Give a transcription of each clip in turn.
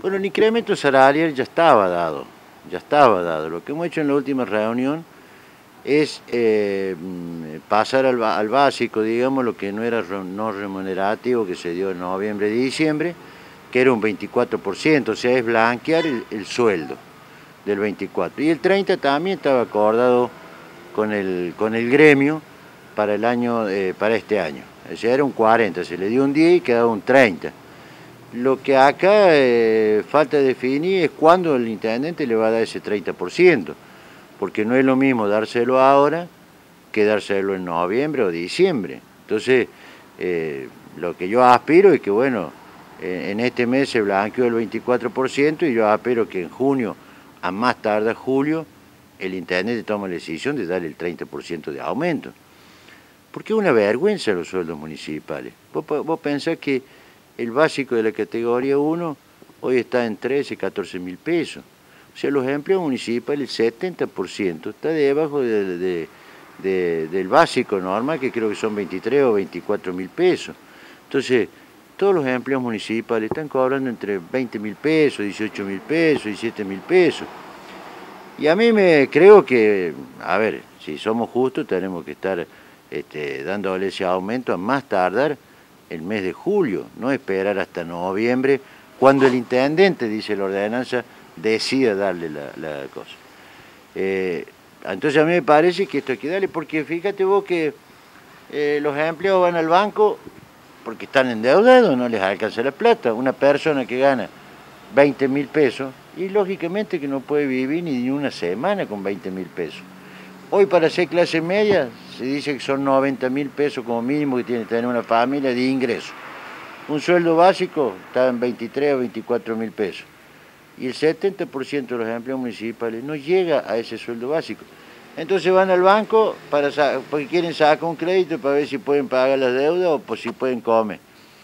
Bueno, el incremento salarial ya estaba dado, ya estaba dado. Lo que hemos hecho en la última reunión es pasar al básico, digamos, lo que no era no remunerativo, que se dio en noviembre y diciembre, que era un 24%, o sea, es blanquear el sueldo del 24%. Y el 30% también estaba acordado con el gremio para para este año. O sea, era un 40%, se le dio un 10% y quedaba un 30%. Lo que acá falta definir es cuándo el intendente le va a dar ese 30%, porque no es lo mismo dárselo ahora que dárselo en noviembre o diciembre. Entonces, lo que yo aspiro es que, bueno, en este mes se blanqueó el 24% y yo aspiro que en junio, a más tardar julio, el intendente tome la decisión de darle el 30% de aumento. Porque es una vergüenza los sueldos municipales. Vos pensás que el básico de la categoría 1 hoy está en 13, 14 mil pesos. O sea, los empleos municipales, el 70% está debajo del básico normal, que creo que son 23 o 24 mil pesos. Entonces, todos los empleos municipales están cobrando entre 20 mil pesos, 18 mil pesos, 17 mil pesos. Y a mí creo que, a ver, si somos justos, tenemos que estar dándole ese aumento a más tardar el mes de julio, no esperar hasta noviembre, cuando el intendente, dice la ordenanza, decida darle la cosa. Entonces a mí me parece que esto hay que darle, porque fíjate vos que los empleados van al banco porque están endeudados, no les alcanza la plata. Una persona que gana 20 mil pesos, y lógicamente que no puede vivir ni una semana con 20 mil pesos. Hoy para ser clase media se dice que son 90 mil pesos como mínimo que tiene que tener una familia de ingresos. Un sueldo básico está en 23 o 24 mil pesos. Y el 70% de los empleos municipales no llega a ese sueldo básico. Entonces van al banco porque quieren sacar un crédito para ver si pueden pagar las deudas o por si pueden comer.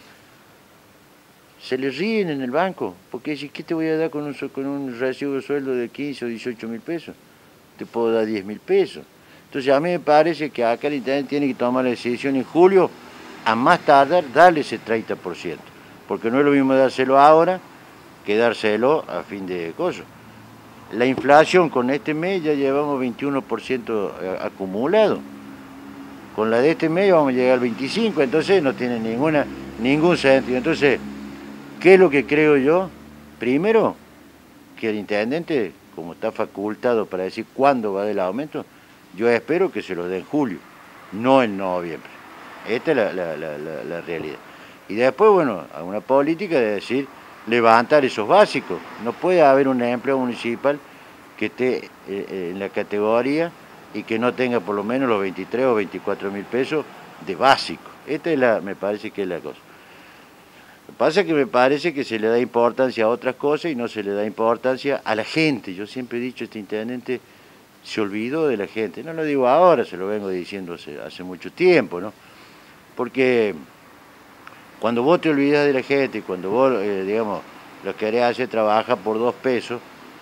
Se les ríen en el banco, porque dicen, ¿qué te voy a dar con un recibo de sueldo de 15 o 18 mil pesos? Te puedo dar 10 mil pesos. Entonces a mí me parece que acá el intendente tiene que tomar la decisión en julio, a más tardar, darle ese 30%, porque no es lo mismo dárselo ahora que dárselo a fin de coso. La inflación con este mes ya llevamos 21% acumulado. Con la de este mes vamos a llegar al 25%, entonces no tiene ningún sentido. Entonces, ¿qué es lo que creo yo? Primero, que el intendente, como está facultado para decir cuándo va a dar el aumento, yo espero que se lo dé en julio, no en noviembre. Esta es la realidad. Y después, bueno, a una política de decir, levantar esos básicos. No puede haber un empleo municipal que esté en la categoría y que no tenga por lo menos los 23 o 24 mil pesos de básico. Me parece que es la cosa. Lo que pasa es que me parece que se le da importancia a otras cosas y no se le da importancia a la gente. Yo siempre he dicho, este intendente se olvidó de la gente. No lo digo ahora, se lo vengo diciendo hace mucho tiempo, ¿no? Porque cuando vos te olvidás de la gente, cuando vos, digamos, lo querés hacer trabajar por 2 pesos,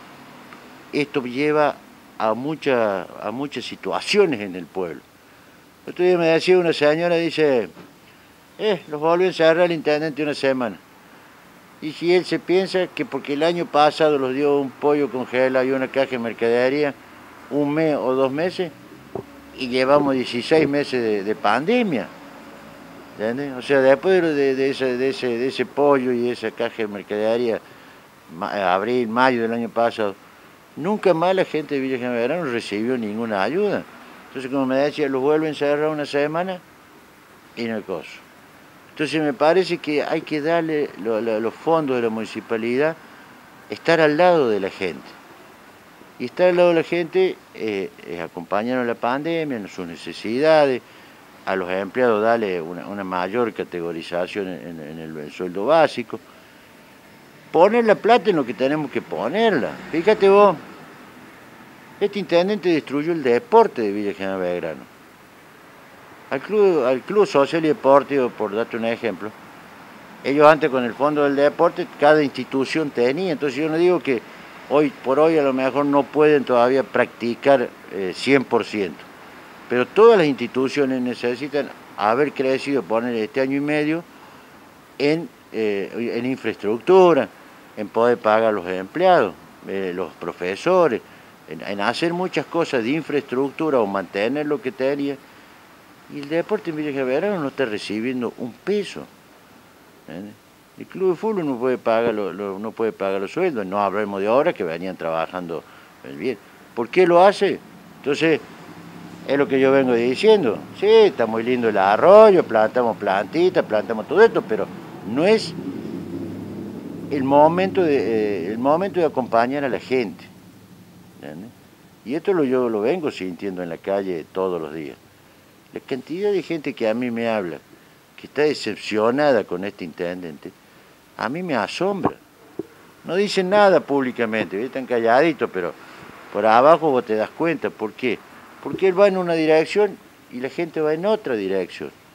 esto lleva a muchas situaciones en el pueblo. El otro día me decía una señora, dice, los volvió a encerrar el intendente una semana. Y si él se piensa que porque el año pasado los dio un pollo congelado y una caja de mercadería, un mes o 2 meses, y llevamos 16 meses de pandemia. ¿Entiendes? O sea, después de ese pollo y esa caja de mercadería, abril, mayo del año pasado, nunca más la gente de Villa General Belgrano recibió ninguna ayuda. Entonces, como me decía, los vuelven a encerrar una semana y no hay cosa. Entonces me parece que hay que darle los fondos de la municipalidad, estar al lado de la gente. Y estar al lado de la gente es acompañar a la pandemia, en sus necesidades, a los empleados darle una mayor categorización en el sueldo básico, poner la plata en lo que tenemos que ponerla. Fíjate vos, este intendente destruyó el deporte de Villa General Belgrano. Al club social y deportivo, por darte un ejemplo, ellos antes con el fondo del deporte, cada institución tenía, entonces yo no digo que hoy por hoy a lo mejor no pueden todavía practicar 100%, pero todas las instituciones necesitan haber crecido, poner este año y medio en infraestructura, en poder pagar a los empleados, los profesores, en hacer muchas cosas de infraestructura o mantener lo que tenía. Y el deporte en Villa Verano no está recibiendo un peso. ¿Entiendes? El club de fútbol no puede pagar, no puede pagar los sueldos, no hablemos de ahora que venían trabajando bien. ¿Por qué lo hace? Entonces, es lo que yo vengo diciendo. Sí, está muy lindo el arroyo, plantamos plantitas, plantamos todo esto, pero no es el momento de acompañar a la gente. ¿Entiendes? Y esto yo lo vengo sintiendo en la calle todos los días. La cantidad de gente que a mí me habla, que está decepcionada con este intendente, a mí me asombra. No dicen nada públicamente, están calladitos, pero por abajo vos te das cuenta. ¿Por qué? Porque él va en una dirección y la gente va en otra dirección.